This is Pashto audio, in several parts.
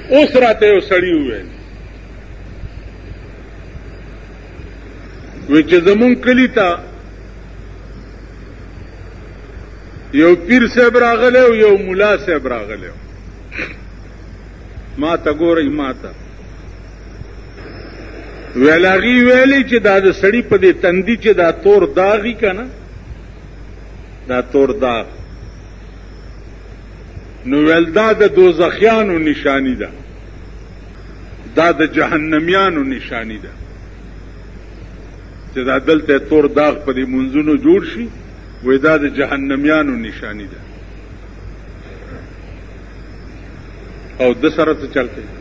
اوس راته یو سړي وویل وی چې زمون کلی ته یو پیر صاحب راغلی او یو ملا صاحب راغلی ما ته ګورئ ما ته ویل هغې ویلې چې دا د سړي په دې تندي چې دا تور داغي که نه دا تور داغ نو ویل دا د دوزخیانو نشانی ده دا د جهنمیانو نشانی ده چې دا دلته تور داغ په دې منځونو جوړ شي وی دا د جهنمیانو نشانی ده او د سره څه چل کوي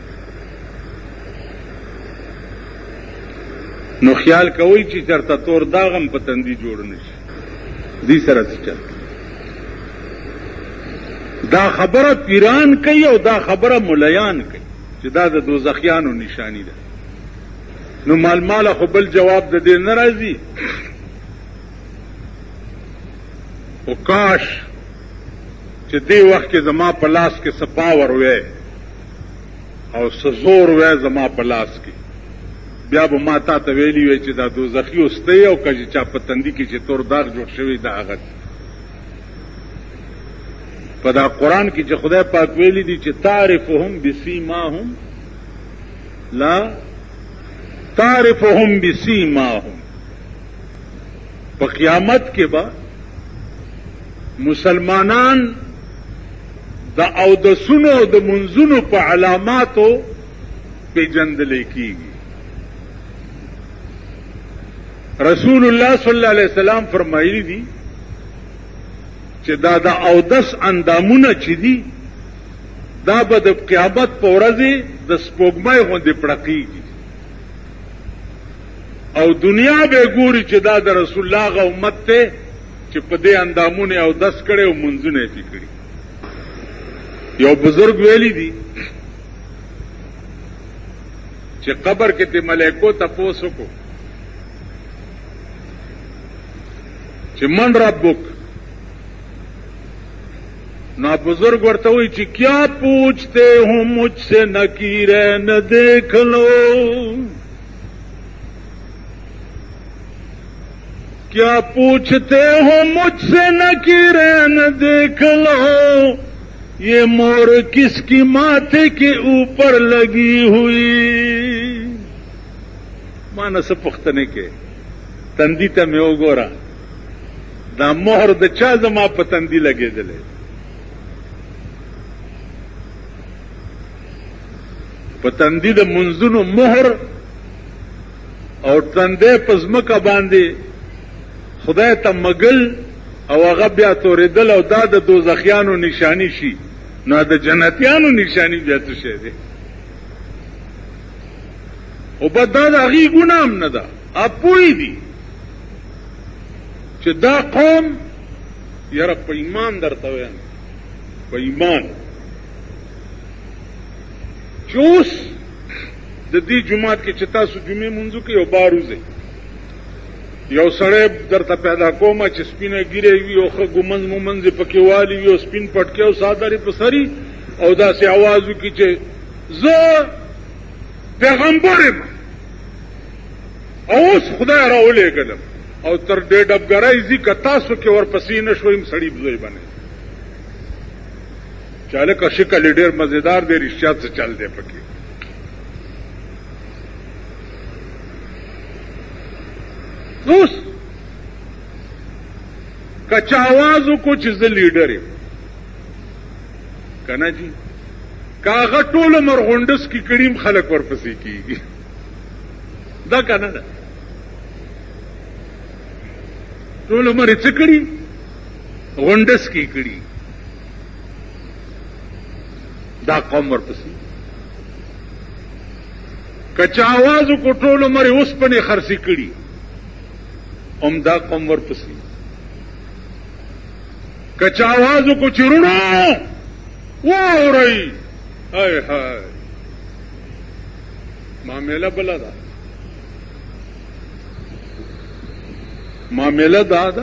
نو خیال کوئ چې چېرته تور داغ هم په تندي جوړ نه شي دې سره څه چل کوي دا خبره پیران کوي او دا خبره ملیان کوي چې دا د دوزخیانو نشانی ده نو مال خو بل جواب د دې نه راځي او کاش چې دې وخت کې زما په لاس کې څه پاور وی او څه زور وی زما په لاس کې بیا به ما تا ته ویلي وی چې دا دوزخي اوستی او که چا په تندي کې چې تور داغ جوړ شوی دا هغه په دا قرآن کې چې خدای پاک ویلي دي چې تعرفهم بسیماهم لا تعرفهم بسیماهم په قیامت کې به مسلمانان د اودسونو او د منځونو په علاماتو پیژندل کېږي رسول الله صلی الله علیه وسلم فرمایلی دي چې دا د اودس اندامونه چې دي دا به د قیامت په ورځ د سپوږمۍ غوندې پړقېږي او دنیا به ګوري چې دا د رسول الله هغه امت دی چې په دې اندامونه اودس کړي او منځونه یې کړي یو بزرګ ویلی دي چې قبر کې ته ملائکو تپوس وکړو چې من ربک نا بزرگ ورته وی چې کیا پوچھتے ہو مجھ سے نکیرے نہ دیکھ لو کیا پوچھتے ہو مجھ سے نکیرے نہ دیکھ لو یہ مور کس کی ماتھے کے اوپر لگی ہوئی مانا سے پختنے کے تندی ته مې وګوره دا مهر د چا زما په تندي لګېدلی په تندي د منځونو مهر او تندې په ځمکه باندې خدای ته مګل او هغه بیا تورېدل او دا د دوزخیانو نشانی شي نو د جنتیانو نشانی بیا څه شی دی او به دا د هغې ګناه هم نه ده اپوی دي چې دا قوم یاره په ایمان درته وایم په ایمان چې اوس د دې جومات کې چې تاسو جمعې مونځو کې یو بار وځئ یو سړی درته پیدا کومه چې سپینه ګیرې وي او ښه ګمنځ ممنځ یې پکې والي وي او سپین پټکې او څادر یې په سري او داسې اواز وکړي چې زه پیغمبر یم او اوس خدای راولېږلم او تر دې ډبګرۍ ځي که تاسو کې ورپسې نه شوئ سړي بزوی بنئ چې هلکه شکل یې ډېر مزېدار دی رښتیا څه چل دی پکې اوس که چا آواز وکړو چې زه لیډر یم که نه جي که هغه ټول عمر غونډس کې کړي م خلک ورپسې کېږي دا که نه ده ټول عمر یې څه کړي غونډس کې کړي دا قوم ورپسې که چا آواز وکړو ټول عمر یې اوسپنې خرڅې کړي دا قوم ورپسې که چا آواز وکړو چې وروڼو واورئ هی هی معامله بله ده معامله دا ده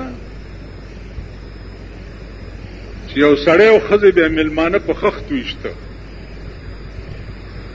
چې یو سړی او ښځې بیا مېلمانه په خښت ویشته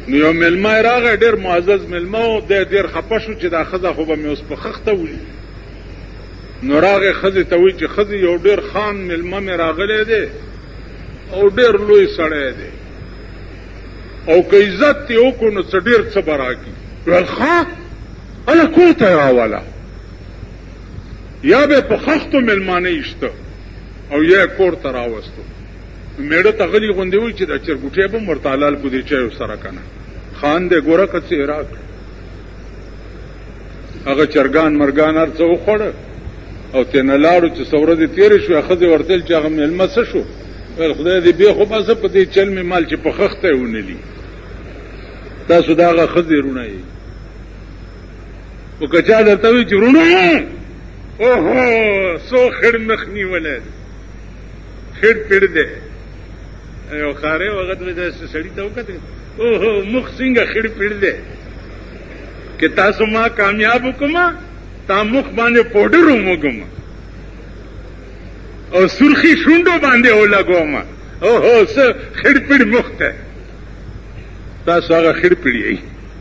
نو یو مېلمه یې راغی ډېر معزز مېلمه و دی ډېر خفه شو چې دا ښځه خو به مې اوس په خښته وړي نو راغی ښځې ته وایي چې ښځې یو ډېر خان مېلمه مې راغلی دی او ډېر لوی سړی دی او که عزت یې وکړو نو څه ډېر څه به راکړي ویل ښه هله کور ته یې راوله یا به په خښتو مېلمانه ایسته او یا یې کور ته راوستو میړه ته غلي غوندې وایي چې دا چرګوټی به هم ورته حلال کړو دې چایو سره که نه خان دی ګوره که څه یې راکړه هغه چرګان مرګان هر څه وخوړه او تېنه لاړو چې څه ورځې تېرې شوې ښځې ورته ویل چې هغه مېلمه څه شو ویل خدای دې بیا خو باسه په دې چل مې مال چې په خښته یې ونلي تاسو د هغه ښځې رونه یې خو که چا درته وایي چې رونه اوهو څو خړ مخ نیولی دی خړ پړ دی یو خارې وخت مې داسې سړي ته وکتل اوهو مخ څنګه خړ پړ دی که تاسو ما کامیاب وکړم تا مخ باندې پوډر وموږم او سرخی شونډو باندې ولګوم اوهو څه خړ پړ مخ ته تاسو هغه خړ پړ یې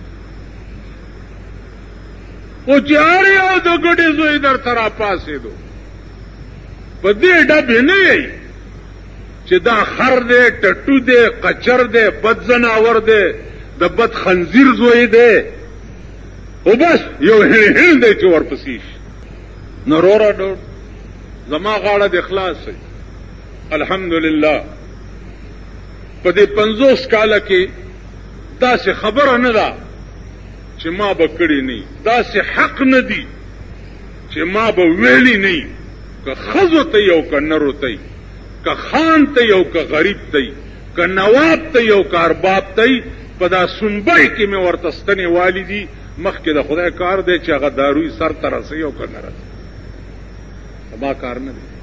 او چې هر یو د ګډې زوی درته راپاڅېدو په دې ډبې نه یې چې دا خر دی ټټو دی قچر دی بد زناور دی د بد خنزیر زوی دی او بس یو هل دی چې ورپسې شي نو وروره ډوډ زما غاړه د اخلاص دی الحمدلله په دې 50 کاله کې داسې خبره نه ده چې ما به کړی نه داسې حق نه دی چې ما به ویلی نه که ښځو ته یو که نرو ته که خان ته یو که غریب ته که نواب ته یو که ارباب ته په دا سنبۍ کې مې ورته ستنې والی دي مخکې د خدای کار دی چې هغه داروی سر ته رسوي او که نه رسوي زما کار نه دی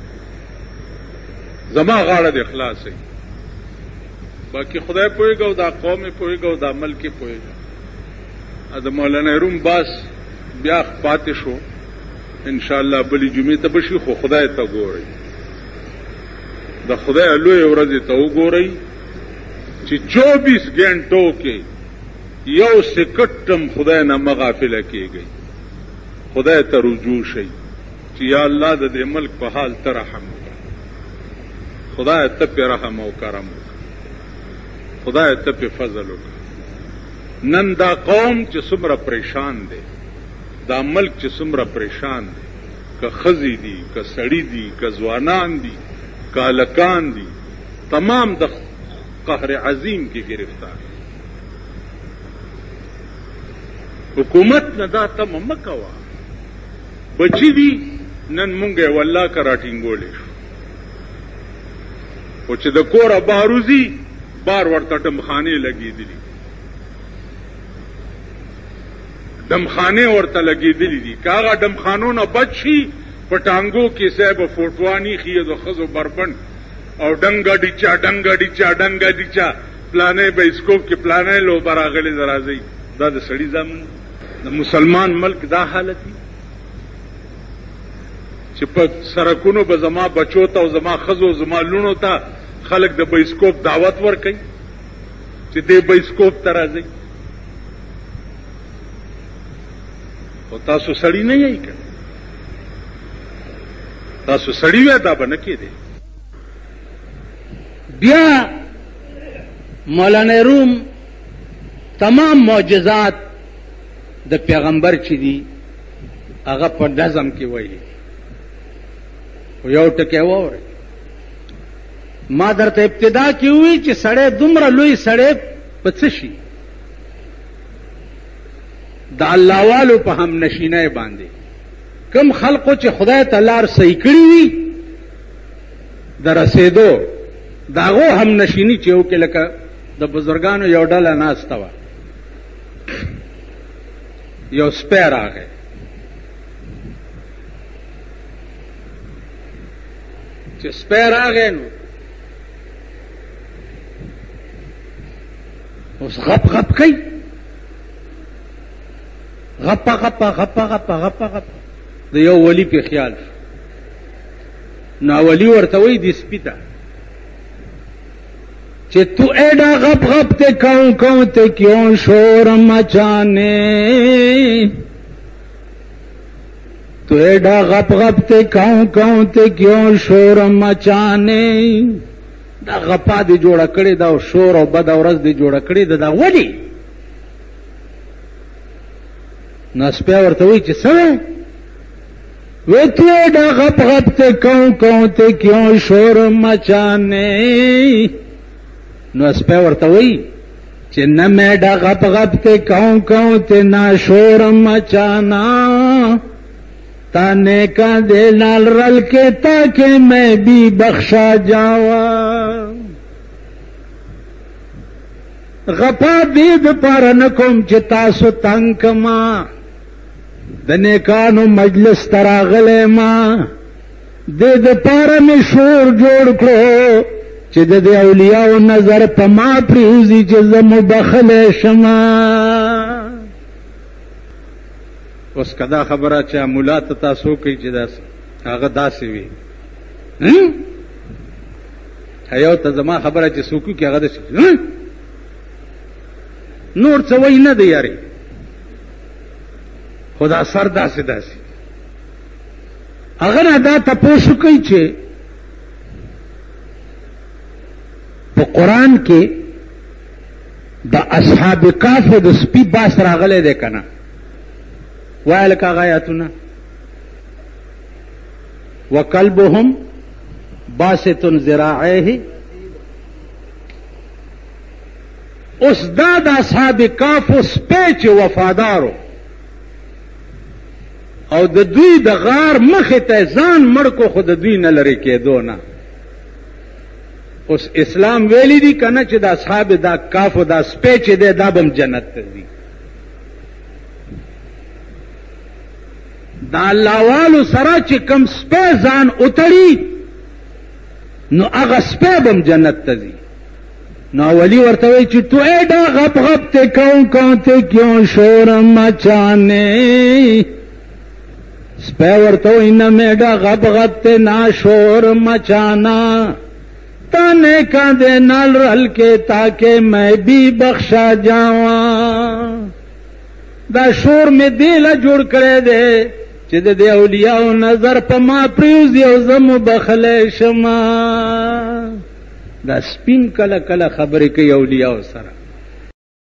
زما غاړه د اخلاص دی باقي خدای پوهېږي او دا قوم یې پوهېږي او دا ملک یې پوهېږي د مولانا روم باس بیا پاتې شو انشاءالله بلې جمعې ته به شي خو خدای ته ګورئ د خدای لویې ورځې ته وګورئ چې 24 ګنټو کې یو سکټ هم خدای نه مه غافله کېږئ خدای ته رجوع شئ چې یا الله د دې ملک په حال ته رحم وکړه خدای ته پې رحم او کرم وکړه خدای ته پې فضل وکړه نن دا قوم چې څومره پریشان دی دا ملک چې څومره پریشان دی که ښځې دي که سړي دي که ځوانان دي که هلکان دي تمام د قهر عظیم کې گرفتار حکومت نه دا تمه مه کوه بچي دي نن مونږ یې والله که راټینګولی شو خو چې د کوره بهر وځي بار ورته ډمخانې لګېدلي دمخانه ورته لګېدلې دي که هغه دمخانو نه بچ شي په ټانګو کې صاحب فوټواني خي د ښځو بربند او ډنګه ډیچا ډنګه ډیچا ډنګه ډیچا پلانې بایسکوپ کې پلانې لوبه راغلې راځي دا د سړي زمون د مسلمان ملک دا حالت دی چې په سرکونو به زما بچو ته او زما ښځو زما لونو ته خلک د بایسکوپ دعوت ورکوي چې دې بایسکوپ ته راځي او تاسو سړی نه یې کړ تاسو سړی وای دا به نه کېدی بیا مولانا روم تمام معجزات د پیغمبر چې دي هغه په نظم کې وایي او یو ټکی واورئ ما درته ابتدا کې وی چې سړی دومره لوی سړی په څه شي د الله والو په هم نشینه باندې کم خلقو چې خدای تعالی لار صحیح کړی وي د رسیدو داغو هم نشینی چې وکړي لکه د بزرګانو یو ډله ناسته وه یو سپی راغی چې سپی راغی نو اوس غپ غپ کوي غپا غپا غپا غپا غپا غپا د یو ولی په خیال نو ولی ورته وی دې سپی ته کہ تو ایڈا غپ غپ تے کوں تے کیوں شور مچانے، تو ایڈا غپ غپ تے کوں تے کیوں شور مچانے. دا غپا دی جوړه کړې دا او شور او بد اورز دی جوړه کړې دا ولي؟ نو سپیا ورته وی چې سره وہ تو ایڈا غپ غپ تے کوں تے کیوں شور مچانے. نو اسپے ورته وی چې نہ میڈا غپ غپ تے کوں تے نہ شور مچانا، تانے کا دے نال رل کے تاکہ میں بھی بخشا جاواں. غپا دید پر نکم چې تاسو تنگ کما، د نیکانو مجلس تراغلے ما، دید پارا میں شور جوړ کړو چې د اولیاء نظر په ما پریوزی چې زمو بخلے شما. اوس کدا خبره چې مولا ته تاسو کوي چې داس هغه داسې وي هيو ته زما خبره چې سوکو کې هغه داسې نور څه وای نه دی یاري، خدا سر داسې داسې هغه نه دا تاسو کوي چې په قرآن کې د اصحاب کهف د سپي باس راغلی دی کنه، وایل کا غایاتنا وکلبهم باسط ذراعیه. اوس دا د اصحاب کهف سپی چې وفادارو او د دوی د غار مخې ته ځان مړ کو، خو د دوی نه لرې کېدو نه. اوس اسلام ویلی دی کنه چې د اصحاب دا کهف او دا سپی چې دی دا بم جنت ته ځي. دا الله والو سره چې کم سپی ځان اتړي نو هغه سپی بم جنت ته ځي. نو ولی ورته وی چې تو ایڈا غپ غپ تے کوں تے کیوں شور مچانے. سپی ورته وی نہ میڈا غپ غپ تے نہ شور مچانا، تانے کا دے نال رل کے تاکہ میں بھی بخشا جاواں. دا شور میں دیلا جوړ کړی دی چې د اولیاء نظر په ما پریوزي او زمو بخلې شما. دا سپین کله کله خبرې کوي اولیاء سره.